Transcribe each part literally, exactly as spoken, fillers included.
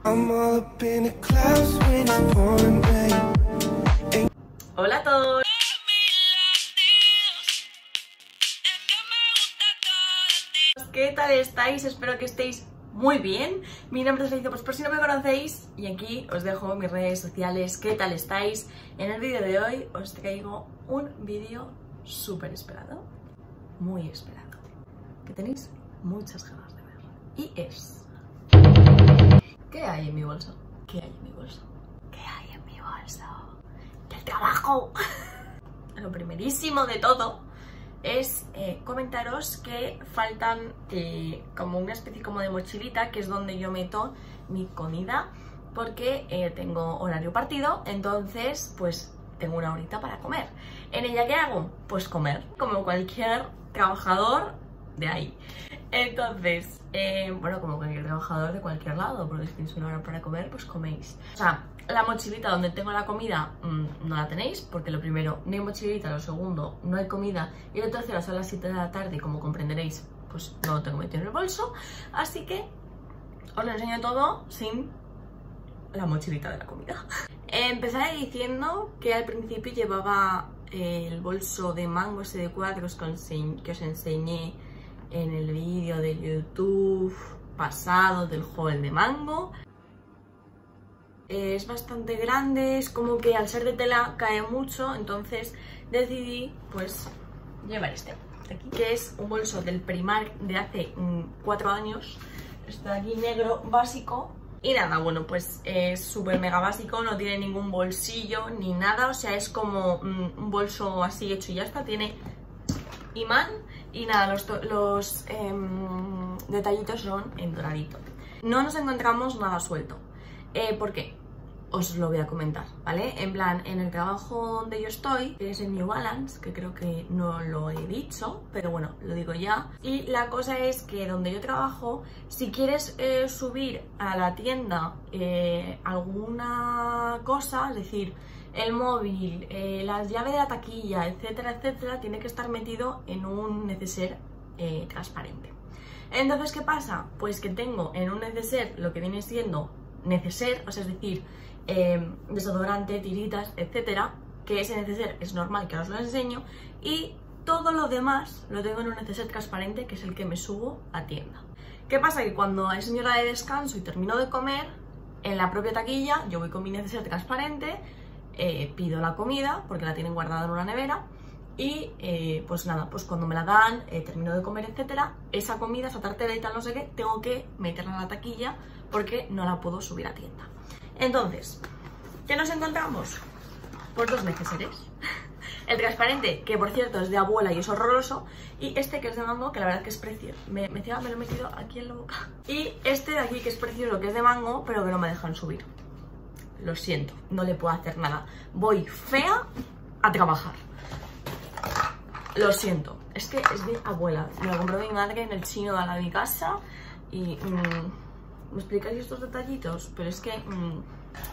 Hola a todos. ¿Qué tal estáis? Espero que estéis muy bien. Mi nombre es Alicia, pues por si no me conocéis, y aquí os dejo mis redes sociales. ¿Qué tal estáis? En el vídeo de hoy os traigo un vídeo súper esperado, muy esperado, que tenéis muchas ganas de ver. Y es... ¿qué hay en mi bolso? ¿Qué hay en mi bolso? ¿Qué hay en mi bolso? ¡Del trabajo! Lo primerísimo de todo es eh, comentaros que faltan eh, como una especie como de mochilita, que es donde yo meto mi comida, porque eh, tengo horario partido, entonces pues tengo una horita para comer. ¿En ella qué hago? Pues comer, como cualquier trabajador de ahí. Entonces, eh, bueno, como cualquier trabajador de cualquier lado, porque si tenéis una hora para comer, pues coméis. O sea, la mochilita donde tengo la comida mmm, no la tenéis, porque lo primero, no hay mochilita, lo segundo, no hay comida, y lo tercero, son las siete de la tarde, y como comprenderéis, pues no lo tengo metido en el bolso, así que os lo enseño todo sin la mochilita de la comida. Empezaré diciendo que al principio llevaba eh, el bolso de mango ese de cuadros que os, que os enseñé en el vídeo de YouTube pasado del joven de mango. Es bastante grande, es como que al ser de tela cae mucho, entonces decidí pues llevar este de aquí, que es un bolso del Primark de hace cuatro años. Este de aquí negro básico. Y nada, bueno, pues es súper mega básico, no tiene ningún bolsillo ni nada, o sea, es como un bolso así hecho y ya está, tiene imán y nada, los, los eh, detallitos son en doradito. No nos encontramos nada suelto. Eh, ¿Por qué? Os lo voy a comentar, ¿vale? En plan, en el trabajo donde yo estoy, que es en New Balance, que creo que no lo he dicho, pero bueno, lo digo ya. Y la cosa es que donde yo trabajo, si quieres eh, subir a la tienda eh, alguna cosa, es decir, el móvil, eh, las llaves de la taquilla, etcétera, etcétera, tiene que estar metido en un neceser eh, transparente. Entonces, ¿qué pasa? Pues que tengo en un neceser lo que viene siendo neceser, o sea, es decir, eh, desodorante, tiritas, etcétera, que ese neceser es normal que os lo enseño, y todo lo demás lo tengo en un neceser transparente, que es el que me subo a tienda. ¿Qué pasa? Que cuando es hora de descanso y termino de comer, en la propia taquilla yo voy con mi neceser transparente, eh, pido la comida, porque la tienen guardada en una nevera, y eh, pues nada, pues cuando me la dan, eh, termino de comer, etcétera, esa comida, esa tartera y tal, no sé qué, tengo que meterla en la taquilla porque no la puedo subir a tienda. Entonces, ¿qué nos encontramos? Pues dos neceseres. El transparente, que por cierto es de abuela y es horroroso, y este que es de mango, que la verdad que es precioso. Me, me, me lo he metido aquí en la boca. Y este de aquí, que es precioso, que es de mango, pero que no me dejan subir. Lo siento, no le puedo hacer nada. Voy fea a trabajar. Lo siento, es que es de abuela. Me lo compró mi madre en el chino de al lado de mi casa y... Mmm, ¿me explicáis estos detallitos? Pero es que... Mmm,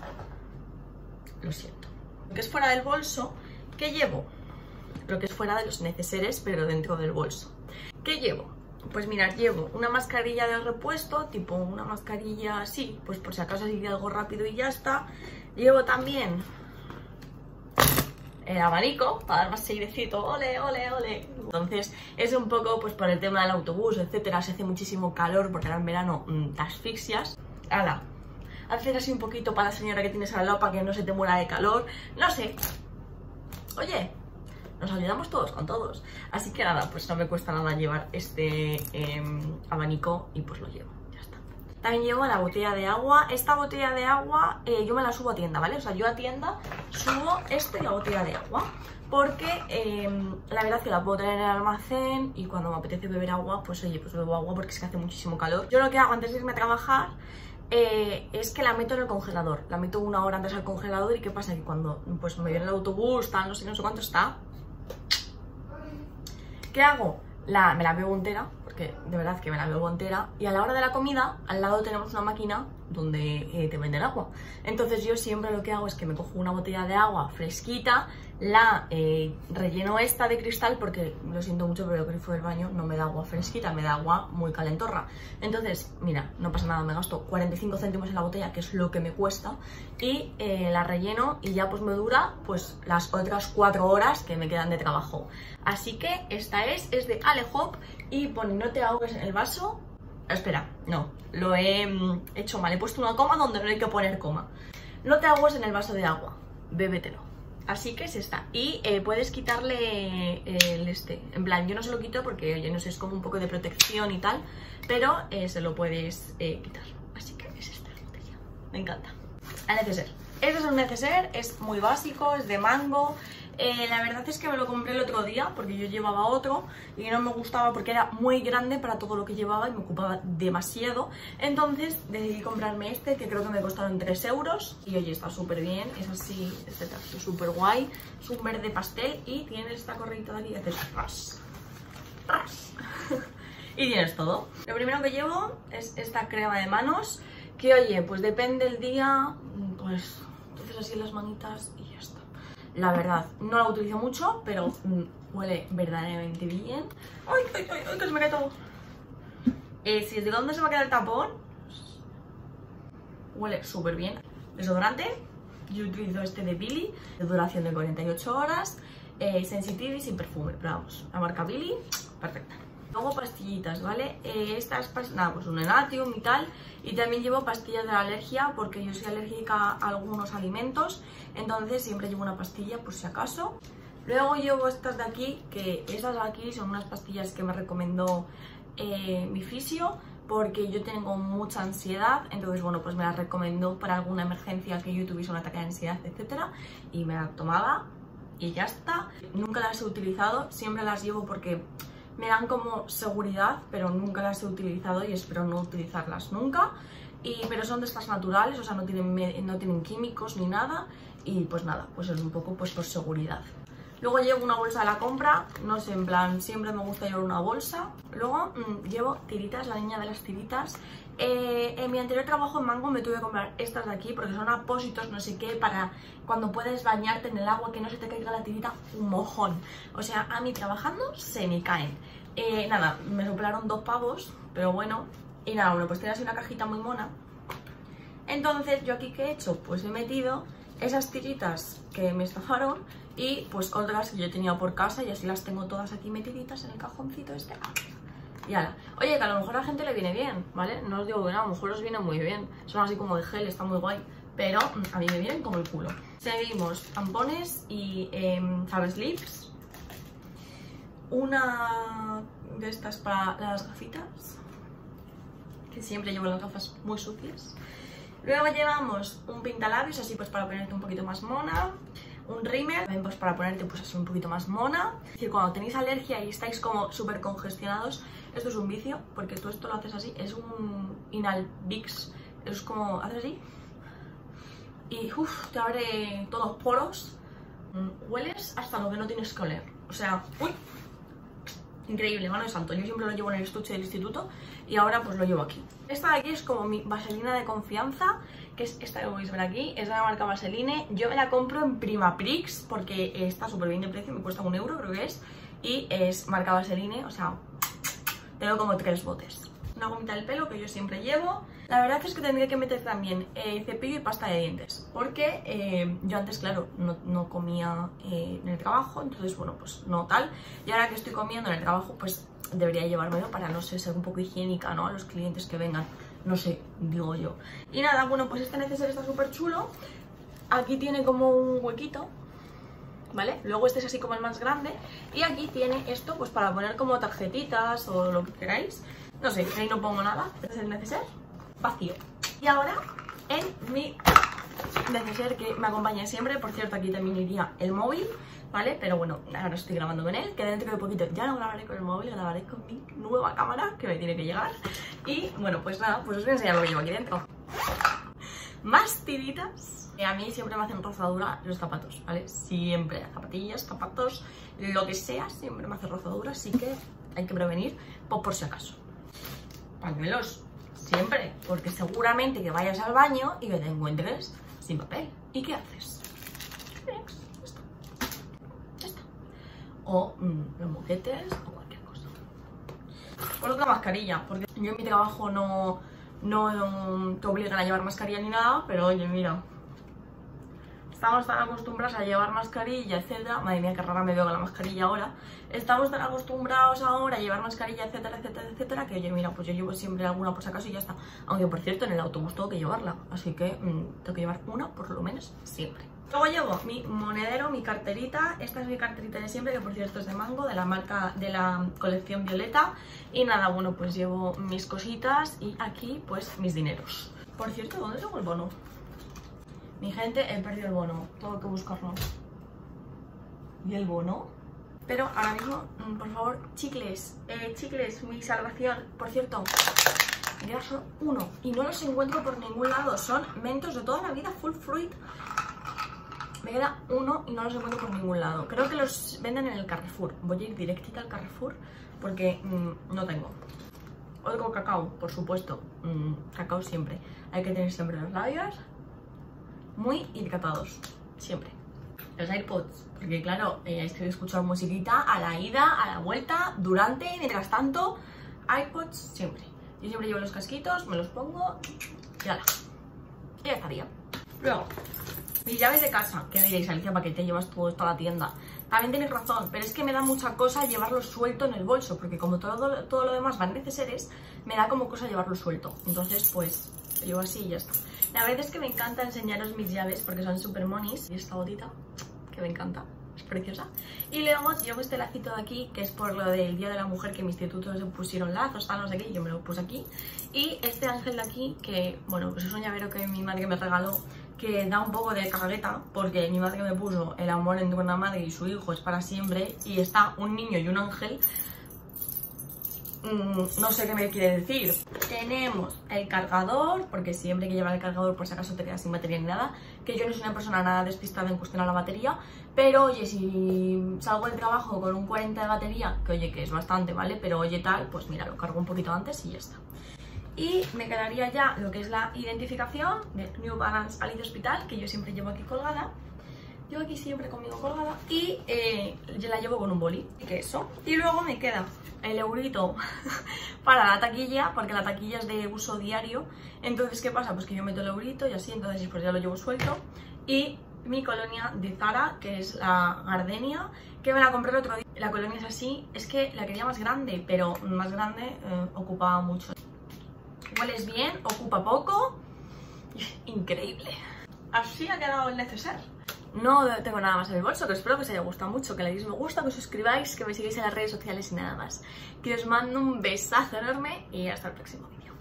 lo siento. Lo que es fuera del bolso, ¿qué llevo? Lo que es fuera de los neceseres, pero dentro del bolso. ¿Qué llevo? Pues mirad, llevo una mascarilla de repuesto, tipo una mascarilla así, pues por si acaso así de algo rápido y ya está. Llevo también el abanico para dar más airecito, ole, ole, ole. Entonces es un poco pues por el tema del autobús, etcétera, se hace muchísimo calor porque ahora en verano mmm, te asfixias. Hala, hacer así un poquito para la señora que tienes al lado para que no se te muera de calor, no sé. Oye, nos ayudamos todos con todos. Así que nada, pues no me cuesta nada llevar este eh, abanico y pues lo llevo. También llevo la botella de agua. Esta botella de agua eh, yo me la subo a tienda, ¿vale? O sea, yo a tienda subo esto y la botella de agua, porque eh, la verdad es que la puedo tener en el almacén y cuando me apetece beber agua, pues oye, pues bebo agua porque es que hace muchísimo calor. Yo lo que hago antes de irme a trabajar eh, es que la meto en el congelador. La meto una hora antes al congelador y ¿qué pasa? Que cuando pues me viene el autobús, tal, no sé, no sé cuánto está. ¿Qué hago? La, me la bebo entera, porque de verdad que me la bebo entera, y a la hora de la comida, al lado tenemos una máquina donde eh, te venden agua. Entonces yo siempre lo que hago es que me cojo una botella de agua fresquita, la eh, relleno esta de cristal, porque lo siento mucho, pero el grifo del baño no me da agua fresquita, me da agua muy calentorra. Entonces, mira, no pasa nada, me gasto cuarenta y cinco céntimos en la botella, que es lo que me cuesta, y eh, la relleno y ya pues me dura pues las otras cuatro horas que me quedan de trabajo. Así que esta es, es de Alehop y pone no te ahogues en el vaso. Espera, no, lo he mm, hecho mal, he puesto una coma donde no hay que poner coma. No te ahogues en el vaso de agua, bébetelo. Así que es esta. Y eh, puedes quitarle el este. En plan, yo no se lo quito porque, oye, no sé, es como un poco de protección y tal. Pero eh, se lo puedes eh, quitar. Así que es esta la botella. Me encanta. El neceser. Este es un neceser, es muy básico, es de mango. Eh, la verdad es que me lo compré el otro día porque yo llevaba otro y no me gustaba porque era muy grande para todo lo que llevaba y me ocupaba demasiado. Entonces decidí comprarme este, que creo que me costaron tres euros. Y oye, está súper bien, es así, este trazo súper guay. Es un verde pastel y tiene esta correita de aquí que haces ras, ras. Y tienes todo. Lo primero que llevo es esta crema de manos, que oye, pues depende del día, pues entonces así en las manitas y ya está. La verdad, no la utilizo mucho, pero mm, huele verdaderamente bien. ¡Ay, ay, ay, ay, que se me cae todo! Eh, si es de dónde se me ha quedado el tapón, huele súper bien. Desodorante, yo utilizo este de Billy, de duración de cuarenta y ocho horas, eh, sensitive y sin perfume, pero vamos, la marca Billy, perfecta. Luego pastillitas, ¿vale? Eh, estas pastillas, nada, pues un Enatium y tal. Y también llevo pastillas de la alergia porque yo soy alérgica a algunos alimentos. Entonces siempre llevo una pastilla por si acaso. Luego llevo estas de aquí, que estas de aquí son unas pastillas que me recomendó eh, mi fisio, porque yo tengo mucha ansiedad. Entonces, bueno, pues me las recomendó para alguna emergencia que yo tuviese un ataque de ansiedad, etcétera. Y me las tomaba y ya está. Nunca las he utilizado, siempre las llevo porque me dan como seguridad, pero nunca las he utilizado y espero no utilizarlas nunca. Y, pero son de estas naturales, o sea, no tienen, no tienen químicos ni nada. Y pues nada, pues es un poco pues por seguridad. Luego llevo una bolsa de la compra, no sé, en plan, siempre me gusta llevar una bolsa. Luego mmm, llevo tiritas, la niña de las tiritas. Eh, en mi anterior trabajo en Mango me tuve que comprar estas de aquí porque son apósitos, no sé qué, para cuando puedes bañarte en el agua que no se te caiga la tirita un mojón. O sea, a mí trabajando se me caen. Eh, nada, me soplaron dos pavos, pero bueno. Y nada, bueno, pues tiene así una cajita muy mona. Entonces, ¿yo aquí qué he hecho? Pues he metido esas tiritas que me estafaron y pues otras que yo tenía por casa y así las tengo todas aquí metiditas en el cajoncito este. Y ala. Oye, que a lo mejor a la gente le viene bien, ¿vale? No os digo que no, a lo mejor os viene muy bien. Son así como de gel, está muy guay. Pero a mí me vienen como el culo. Seguimos, tampones y eh, ¿sabes? Lips. Una de estas para las gafitas, que siempre llevo las gafas muy sucias. Luego llevamos un pintalabios, así pues para ponerte un poquito más mona. Un rímel, también pues para ponerte pues así un poquito más mona. Es decir, cuando tenéis alergia y estáis como súper congestionados, esto es un vicio, porque tú esto lo haces así, es un Inhalbix, es como, haces así y uff, te abre todos los poros, hueles hasta lo que no tienes que oler, o sea, uy, increíble, mano de santo. Yo siempre lo llevo en el estuche del instituto y ahora pues lo llevo aquí. Esta de aquí es como mi vaselina de confianza, que es esta que podéis ver aquí, es de la marca Vaseline. Yo me la compro en Primaprix porque está súper bien de precio, me cuesta un euro creo que es, y es marca Vaseline, o sea, tengo como tres botes. Una gomita del pelo que yo siempre llevo. La verdad es que tendría que meter también eh, cepillo y pasta de dientes, porque eh, yo antes, claro, no, no comía eh, en el trabajo, entonces, bueno, pues no tal. Y ahora que estoy comiendo en el trabajo, pues debería llevármelo para, no sé, ser un poco higiénica, ¿no? A los clientes que vengan, no sé, digo yo. Y nada, bueno, pues este neceser está súper chulo. Aquí tiene como un huequito, ¿vale? Luego este es así como el más grande. Y aquí tiene esto, pues para poner como tarjetitas o lo que queráis. No sé, ahí no pongo nada. Este es el neceser vacío. Y ahora en mi neceser que me acompaña siempre, por cierto, aquí también iría el móvil, ¿vale? Pero bueno, ahora estoy grabando con él, que dentro de poquito ya no grabaré con el móvil, grabaré con mi nueva cámara que me tiene que llegar. Y bueno, pues nada, pues os voy a enseñar lo que llevo aquí dentro. Más tiritas. A mí siempre me hacen rozadura los zapatos, ¿vale? Siempre, zapatillas, zapatos, lo que sea, siempre me hace rozadura, así que hay que prevenir, pues por si acaso. Pañuelos, siempre, porque seguramente que vayas al baño y que te encuentres sin papel. ¿Y qué haces? Esto. Esto. O mmm, los moquetes o cualquier cosa. Coloca mascarilla, porque yo en mi trabajo no, no te obligan a llevar mascarilla ni nada, pero oye, mira, estamos tan acostumbrados a llevar mascarilla, etcétera. Madre mía, qué rara me veo con la mascarilla ahora. Estamos tan acostumbrados ahora a llevar mascarilla, etcétera, etcétera, etcétera, que oye, mira, pues yo llevo siempre alguna por si acaso y ya está. Aunque, por cierto, en el autobús tengo que llevarla, así que mmm, tengo que llevar una por lo menos siempre. Luego llevo mi monedero, mi carterita. Esta es mi carterita de siempre, que por cierto es de Mango, de la marca, de la colección Violeta. Y nada, bueno, pues llevo mis cositas y aquí pues mis dineros. Por cierto, ¿dónde tengo el bono? Mi gente, he perdido el bono, tengo que buscarlo. ¿Y el bono? Pero ahora mismo, por favor, chicles, eh, chicles, mi salvación. Por cierto, me queda solo uno y no los encuentro por ningún lado. Son mentos de toda la vida, full fruit. Me queda uno y no los encuentro por ningún lado. Creo que los venden en el Carrefour. Voy a ir directita al Carrefour porque mmm, no tengo. Otro cacao, por supuesto. Mmm, cacao siempre. Hay que tener siempre los labios muy hidratados. Siempre. Los AirPods. Porque claro, eh, es que escuchar musiquita a la ida, a la vuelta, durante, mientras tanto. AirPods siempre. Yo siempre llevo los casquitos, me los pongo y ala. Y ya estaría. Luego, mis llaves de casa, que diréis, Alicia, ¿para qué te llevas todo esto a la tienda? También tenéis razón, pero es que me da mucha cosa llevarlo suelto en el bolso, porque como todo, todo lo demás van neceseres, me da como cosa llevarlo suelto. Entonces, pues, lo llevo así y ya está. La verdad es que me encanta enseñaros mis llaves, porque son súper monis. Y esta botita, que me encanta, es preciosa. Y luego llevo este lacito de aquí, que es por lo del Día de la Mujer, que en mi instituto se pusieron lazos, tal, no sé qué, y yo me lo puse aquí. Y este ángel de aquí, que, bueno, pues es un llavero que mi madre me regaló, que da un poco de cagueta, porque mi madre me puso el amor entre una madre y su hijo es para siempre, y está un niño y un ángel. Mm, no sé qué me quiere decir. Tenemos el cargador, porque siempre hay que llevar el cargador por si acaso te quedas sin batería ni nada, que yo no soy una persona nada despistada en cuestión a la batería, pero oye, si salgo del trabajo con un cuarenta de batería, que oye, que es bastante, ¿vale? Pero oye tal, pues mira, lo cargo un poquito antes y ya está. Y me quedaría ya lo que es la identificación de New Balance Alice Hospital, que yo siempre llevo aquí colgada. Yo aquí siempre conmigo colgada. Y eh, yo la llevo con un boli, que eso. Y luego me queda el eurito para la taquilla, porque la taquilla es de uso diario. Entonces, ¿qué pasa? Pues que yo meto el eurito y así, entonces pues ya lo llevo suelto. Y mi colonia de Zara, que es la Gardenia, que me la compré el otro día. La colonia es así, es que la quería más grande, pero más grande eh, ocupaba mucho. Hueles bien, ocupa poco. Increíble. Así ha quedado el neceser. No tengo nada más en el bolso, que espero que os haya gustado mucho, que le deis me gusta, que os suscribáis, que me sigáis en las redes sociales y nada más. Que os mando un besazo enorme y hasta el próximo vídeo.